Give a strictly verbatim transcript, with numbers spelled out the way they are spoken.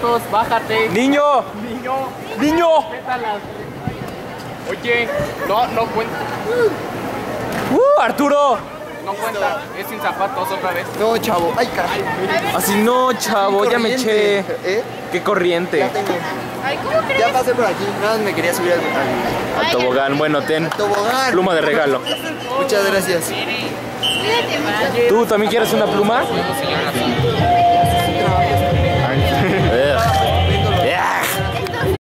Bájate. Niño. Niño. Niño. Pétalas. Oye, no, no cuenta. Uh, Arturo. No cuenta. Es sin zapatos otra vez. No, chavo. Ay, caray. Así no, chavo, ya me eché. ¿Eh? Qué corriente. Ya tengo. Ay, ¿cómo crees? Ya pasé por aquí. Nada más me quería subir al, al, Al tobogán, bueno, ten. al tobogán. Pluma de regalo. Muchas gracias. Cuídate mucho. ¿Tú también quieres una pluma?